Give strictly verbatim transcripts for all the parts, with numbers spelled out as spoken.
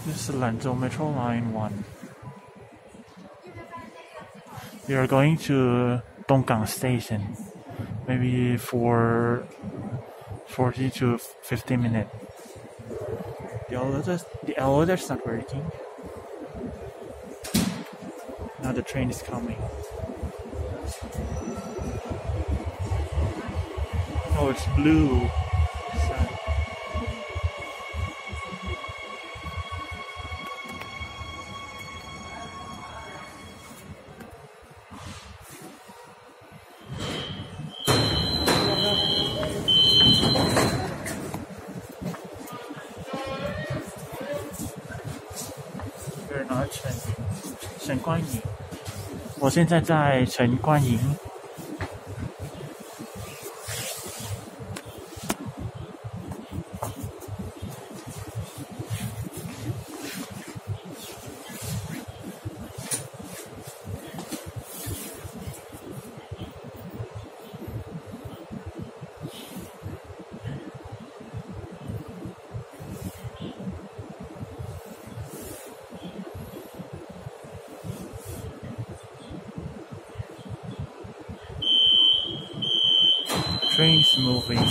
This is Lanzhou Metro Line one. We are going to Donggang Station, maybe for forty to fifty minutes. The elevator, the elevator's not working. Now the train is coming. Oh, it's blue. Sad. We're not Chen Chen Guanyin. 我现在在陈官营。Trains moving.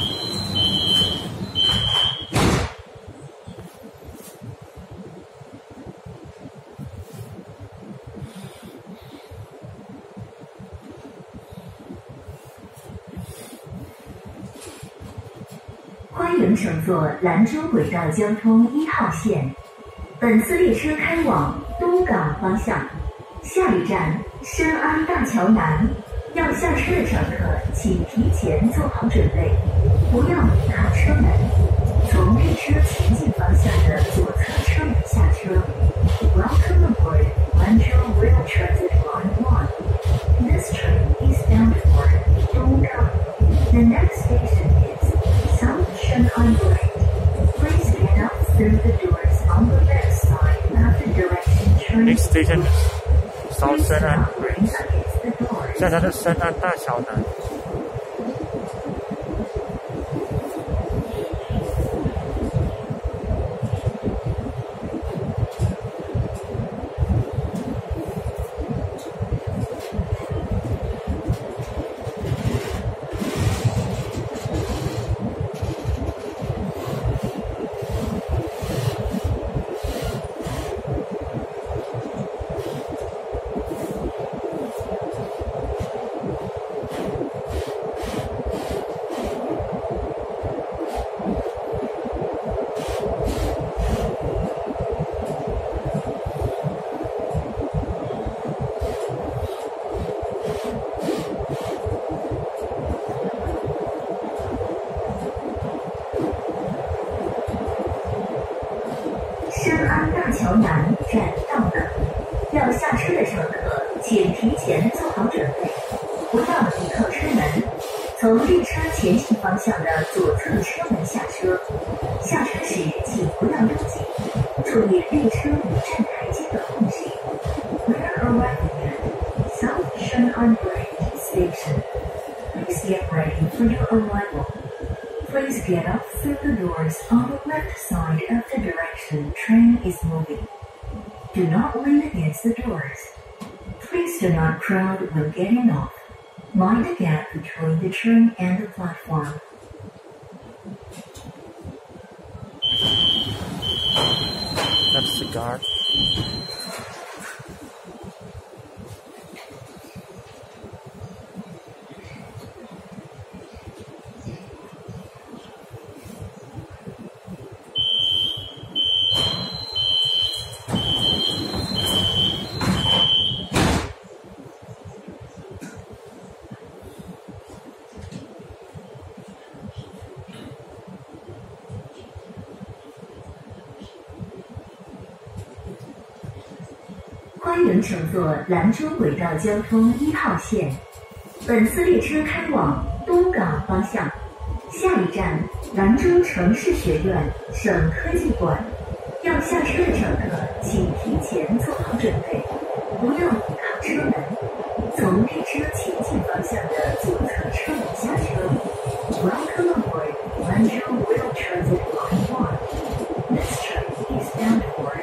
"欢迎乘坐兰州轨道交通一号线，本次列车开往东港方向，下一站深安大桥南。要下车的乘客请提前做好准备，不要倚靠车门，从列车前进方向的左侧车门下车。Welcome aboard Lanzhou Rail Transit Line one. This train is bound for Donggang. The next station is South Shen'an Bridge. Please get off through the doors on the left side of the direction train. Next station is South Please Shen'an stop Bridge. against the doors. 现在是深安大桥南。 深安大桥南站到了，要下车的乘客请提前做好准备，不要倚靠车门，从列车前进方向的左侧车门下车。下车时请不要拥挤，注意列车与站台间的空隙。We're arriving at South Shen'an Bridge Station. Please get ready for your arrival. Please get off through the doors on the left side of the direction train is moving. Do not lean against the doors. Please do not crowd when getting off. Mind the gap between the train and the platform. That's the guard. "欢迎乘坐兰州轨道交通一号线，本次列车开往东港方向，下一站兰州城市学院省科技馆。要下车的乘客请提前做好准备，不要倚靠车门，从列车前进方向的左侧车门下车。Welcome aboard Lanzhou Rail Transit Line one. This train is bound for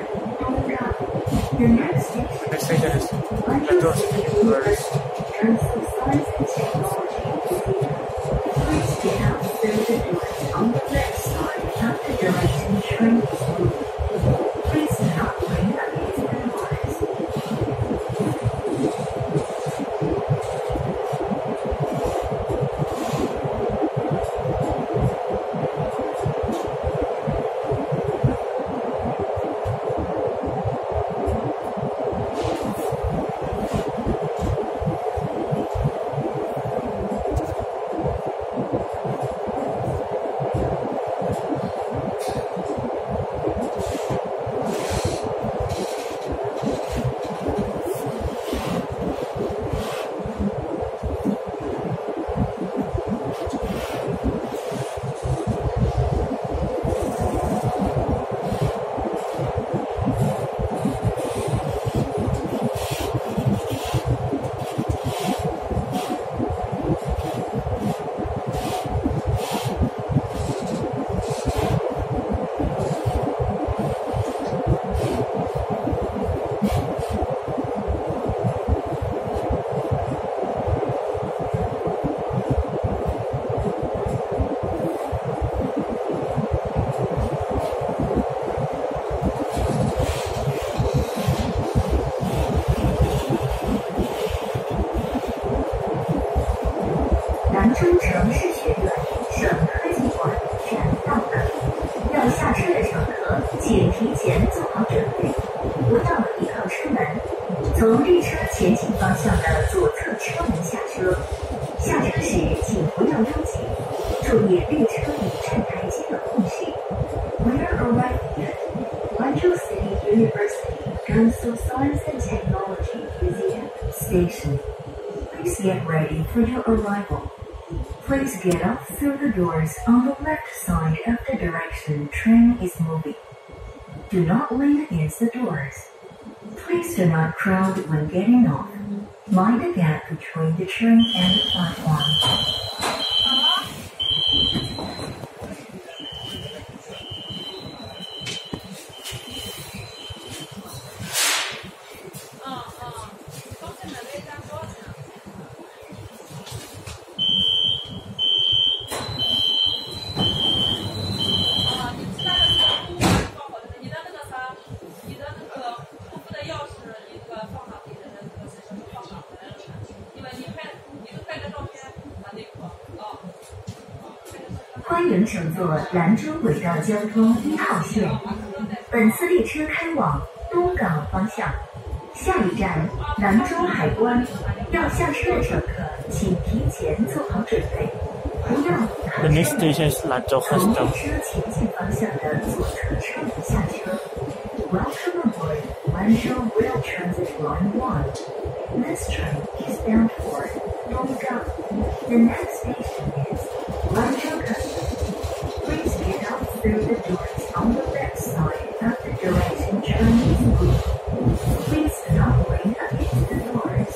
The next station Next station is Lanzhou Lanzhou City City University, University. Transit Science and Technology Museum. Please get out through the doors on the left side after direction train is moving. Please do not bring luggage and wires. 兰州城市学院省科技馆站到了，要下车的乘客请提前做好准备，不要依靠车门，从列车前行方向的左侧车门下车。下车时请不要拥挤，注意列车与站台间的空隙。We are arriving at Lanzhou City University Gansu Science and Technology Museum Station. Please get ready for your arrival. Please get off through the doors on the left side of the direction train is moving. Do not lean against the doors. Please do not crowd when getting off. Mind the gap between the train and the platform. 欢迎乘坐兰州轨道交通一号线，本次列车开往东港方向，下一站兰州海关。要下车的乘客请提前做好准备，不要依靠 The 车 next 门， station is Lanzhou 从列 Hostel. 车前进方向的左侧车门下车。Welcome aboard Lanzhou Rail Transit Line one. This train is bound for Donggang. The next station is Lanzhou Customs. Please get out through the doors on the left side of the direction train is moving. Please do not lean against the doors.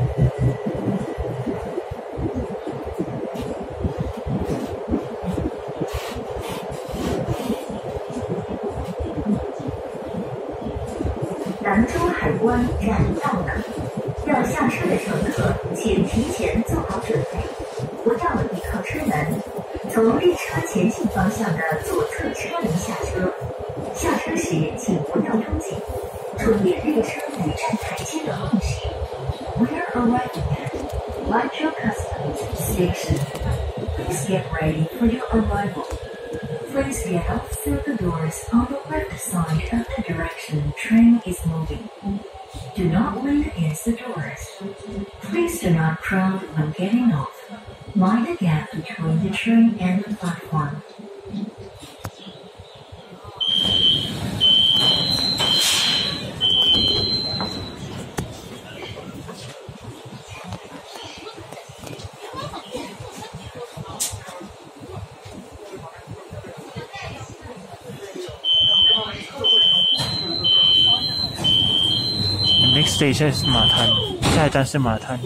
兰州海关站到了，要下车的乘客请提前做好准备，不要依靠车门，从列车前行方向的左侧车门下车。下车时请不要拥挤，注意列车与站台间的空隙。We are arriving at Lanzhou Customs Station. Please get ready for your arrival. Please get off through the doors on the left side of the direction train is moving. Do not lean against the doors. Please do not crowd when getting off. Mind the gap between the train and the platform. ，The next station is 马滩，下一站是马滩。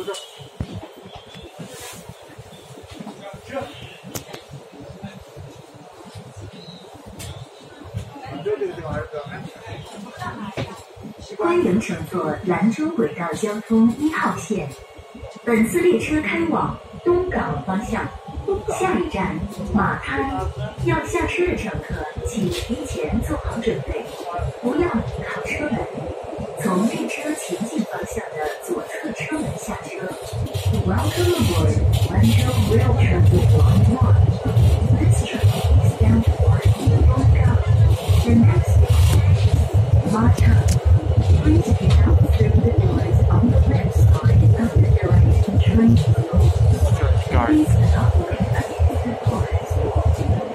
这个地方还是比较安全。 欢迎乘坐兰州轨道交通一号线，本次列车开往东港方向，下一站马滩。要下车的乘客请提前做好准备，不要倚靠车门，从列车前进方向的左侧车门下车。Welcome aboard Lanzhou Rail Transit Line One. This train is bound for Donggang. The next station is Matai. Please get out through the doors on the left side of the direction train flow. Please do not lean against the doors wall.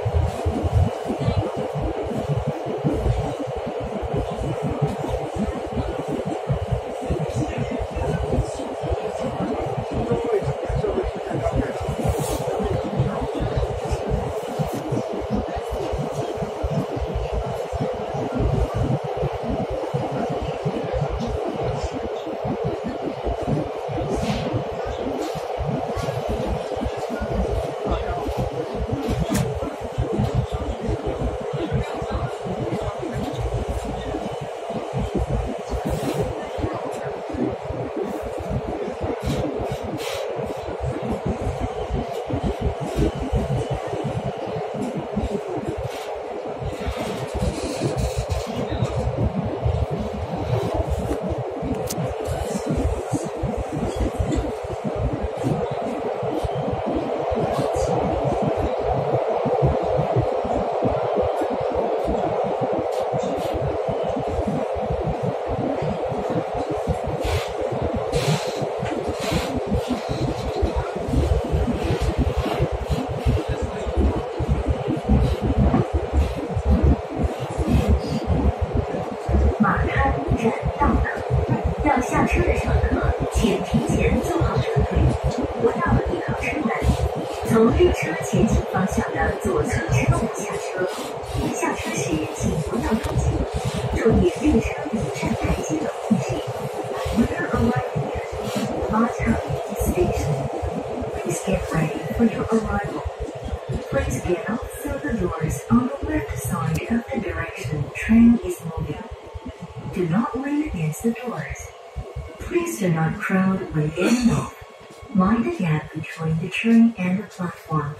从列车前行方向的左侧车门下车。下车时请不要拥挤，注意列车与站台间的空隙。We're arriving at Matai Station. Please get ready for your arrival. Please get out through the doors on the left side of the direction train is moving. Do not lean against the doors. Please do not crowd when getting off. Mind the gap between the train and the platform.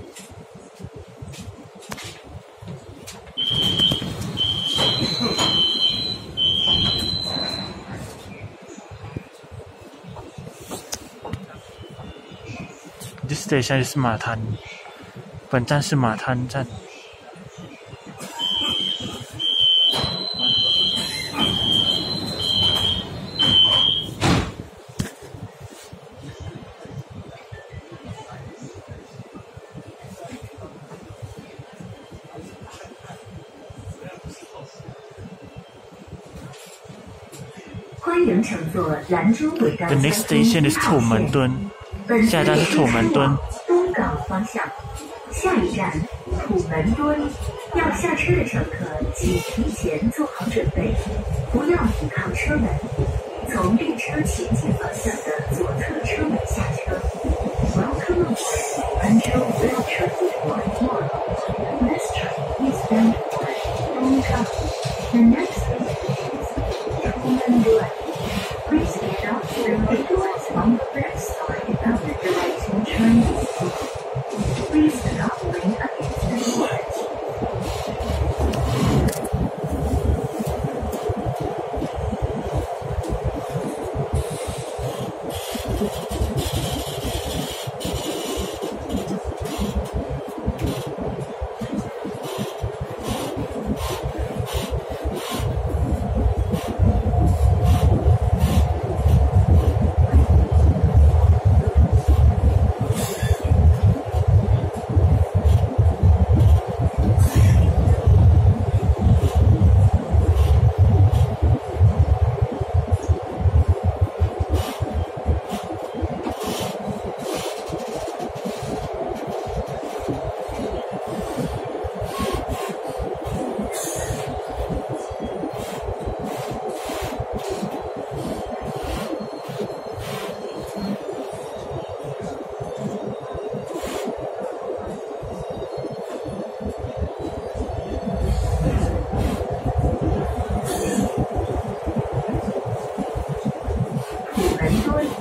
，This station is 马滩，本站是马滩站。 欢迎乘坐兰州轨道交 The 通 next station 一 is 号土门线。 墩， 本次下站是土门墩。 东港方向，下一站土门墩。要下车的乘客请提前做好准备，不要倚靠车门，从列车前进方向的左侧车门下车。Welcome aboard Lanzhou Rail Transit Line One. This train is bound for Donggang. The next station is Chongmendun. Please get out through the doors on the left side of the direction train is moving. Please do not lean against the doors. 《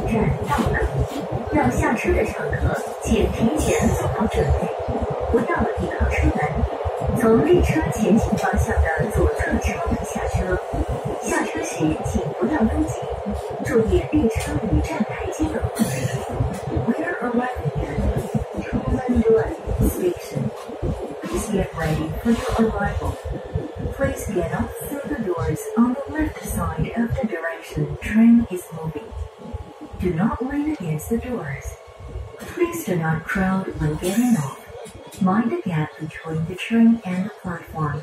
站到了，要下车的乘客请提前做好准备，不要倚靠车门，从列车前行方向的左侧车门下车。下车时请不要拥挤，注意列车与站台间的空隙。We are arriving at Truman Station. Please get ready for your arrival. Please get off through the doors on the left side of the direction train is moving. Do not lean against the doors. Please do not crowd when getting off. Mind the gap between the train and the platform.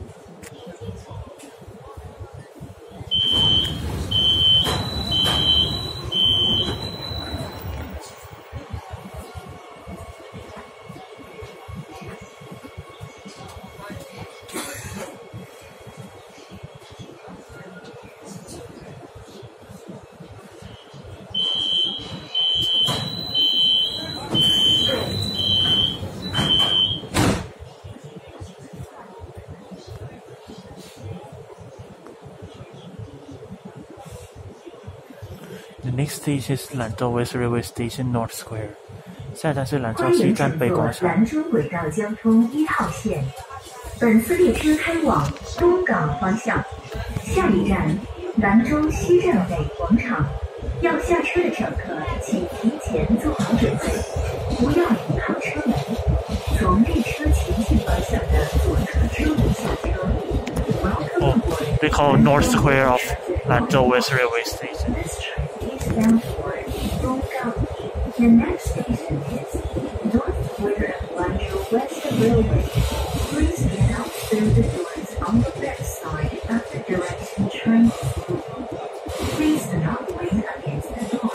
，The next station is 兰州 West Railway Station North Square。下站是兰州西站北广场。 兰州轨道交通一号线，本次列车开往东港方向，下一站兰州西站北广场。要下车的乘客请提前做好准备，不要倚靠车门，从列车前进方向的左侧车门下车。 Oh, they call North Square of Lanzhou West Railway Station. This train is bound for Donggang. The next station is North Square of Lanzhou West Railway. Please get out through the doors on the left side of the direction train is moving. Please do not lean against the doors.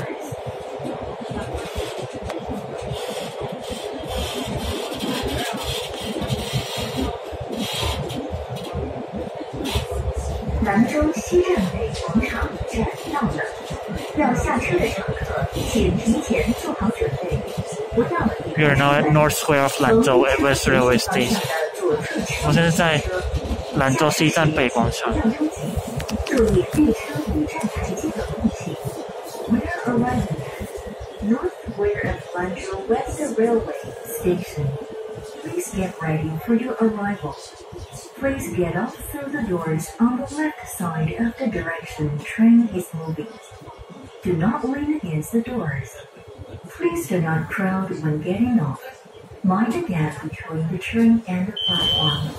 兰州西站北广场站到了，要下车的乘客请提前做好准备，不要倚靠 We are now at North Square of Lanzhou at West Railway Station. 我现在在兰州西站北广场。 注意列车与站台间的空隙。We are arriving at North Square of Lanzhou West Railway Station. Please get ready for your arrival. Please get off through the doors on the left side of the direction train is moving. Do not lean against the doors. Please do not crowd when getting off. Mind the gap between the train and the platform.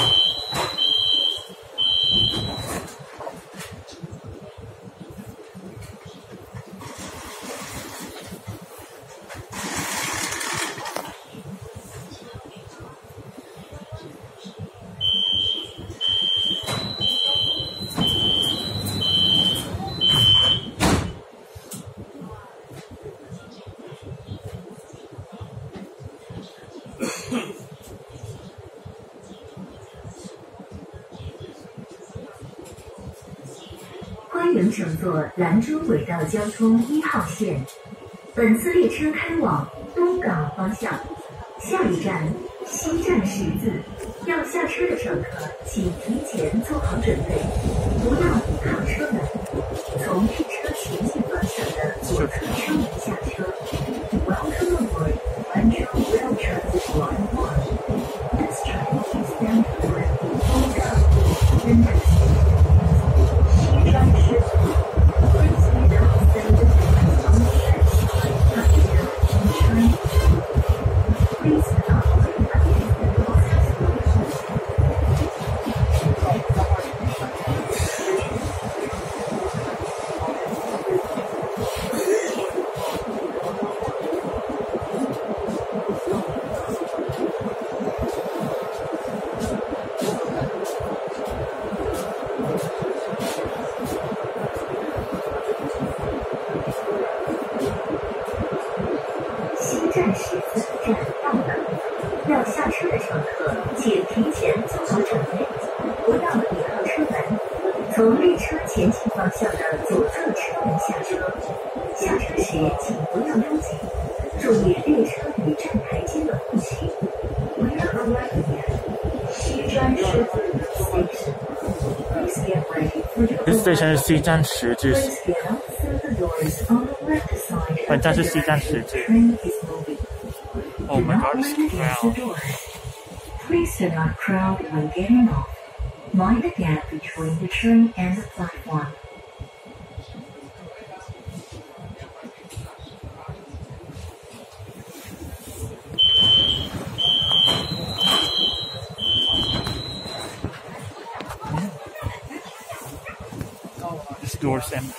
欢迎乘坐兰州轨道交通一号线，本次列车开往东港方向，下一站西站十字。要下车的乘客请提前做好准备，不要倚靠车门，从列车前进方向的左侧车门下车。Welcome aboard Lanzhou Rail Transit Line One. This train is bound for Donggang. The next station is 西站十字。Please get off through the doors on the left side of the direction train. Please not lean against the doors. 西站十字站到了，要下车的乘客请提前做好准备，不要倚靠车门，从列车前行方向的左侧车门下车。下车时请不要拥挤，注意列车与站台间的空隙。We are arriving at 西站十字 station. Please get ready This station 是西站十字， Please get out through the doors on the left side 本 of 站 the 是西站 direction 十字。 train is moving. Oh Do my not god, it's lean against the crowd. doors. Please do not crowd when getting off. Mind the gap between the train and the platform. This door's empty.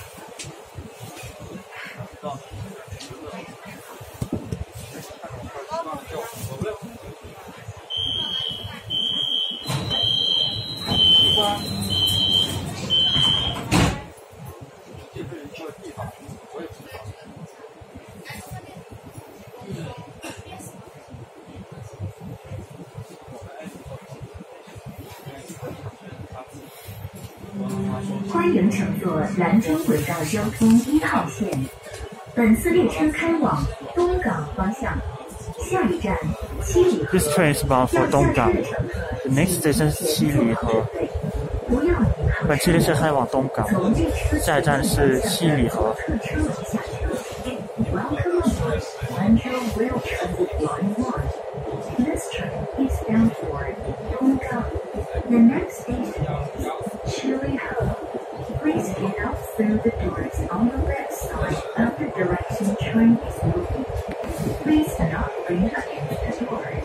欢迎乘坐兰州轨道交通一号线，本次列车开往东港方向，下一站七里河。 This train is bound for 要下东港。 车的乘客 The next station 是七里河。 不要依靠本次列车开往东港， 从列车下一站是七里河。 侧车门下车。Welcome aboard Lanzhou Rail Transit Line One. This train is bound for Donggang. The next station is Chilihe. Please get out through the doors on the left side of the direction train is moving. Please do not lean against the doors.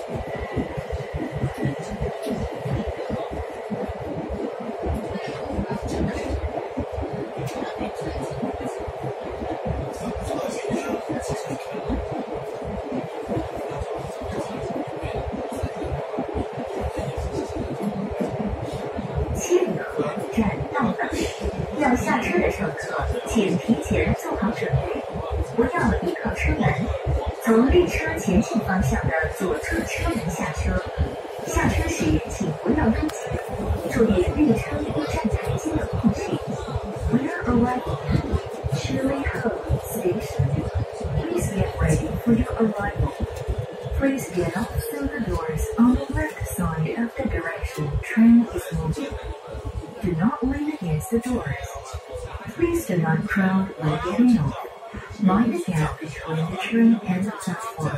七里河站到了，要下车的乘客请提前做好准备，不要依靠车门，从列车前进方向的左侧车门下车。下车时请不要拥挤，注意列车一站台阶的空隙。We are arriving at Chilihe Station. Please get ready for your arrival. Please get out through the doors on the left side of the direction train is moving. Do not lean against the doors. Please do not crowd when getting off. Mind the gap between the train and the platform.